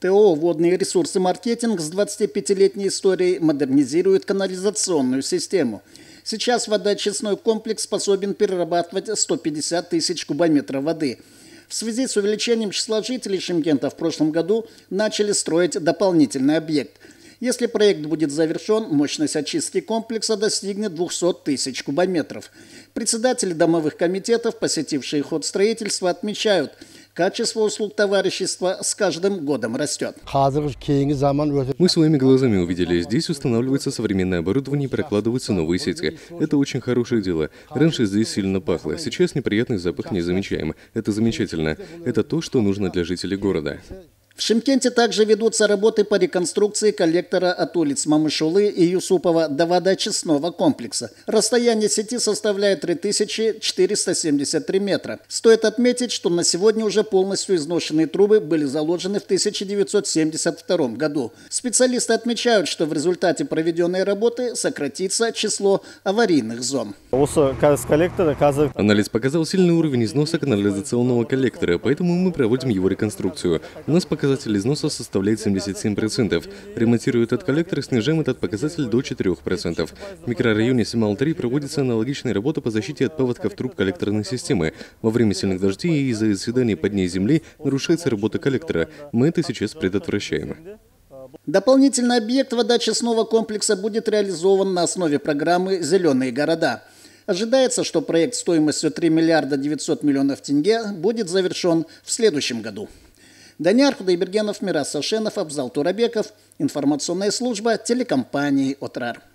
ТО «Водные ресурсы маркетинг» с 25-летней историей модернизирует канализационную систему. Сейчас водоочистной комплекс способен перерабатывать 150 тысяч кубометров воды. В связи с увеличением числа жителей Шымкента в прошлом году начали строить дополнительный объект. Если проект будет завершен, мощность очистки комплекса достигнет 200 тысяч кубометров. Председатели домовых комитетов, посетившие ход строительства, отмечают, качество услуг товарищества с каждым годом растет. Мы своими глазами увидели, здесь устанавливается современное оборудование и прокладываются новые сети. Это очень хорошее дело. Раньше здесь сильно пахло, сейчас неприятный запах не замечаем. Это замечательно. Это то, что нужно для жителей города. В Шымкенте также ведутся работы по реконструкции коллектора от улиц Мамышулы и Юсупова до водоочистного комплекса. Расстояние сети составляет 3473 метра. Стоит отметить, что на сегодня уже полностью изношенные трубы были заложены в 1972 году. Специалисты отмечают, что в результате проведенной работы сократится число аварийных зон. Анализ показал сильный уровень износа канализационного коллектора, поэтому мы проводим его реконструкцию. У нас показатель износа составляет 77%. Ремонтируя этот коллектор, снижаем этот показатель до 4%. В микрорайоне Семал-3 проводится аналогичная работа по защите от паводков труб коллекторной системы. Во время сильных дождей и из-за оседания под ней земли нарушается работа коллектора. Мы это сейчас предотвращаем. Дополнительный объект водоочистного комплекса будет реализован на основе программы «Зеленые города». Ожидается, что проект стоимостью 3 миллиарда 900 миллионов тенге будет завершен в следующем году. Данияр Худайбергенов, Мирас Сашенов, Абзал Турабеков. Информационная служба телекомпании «Отрар».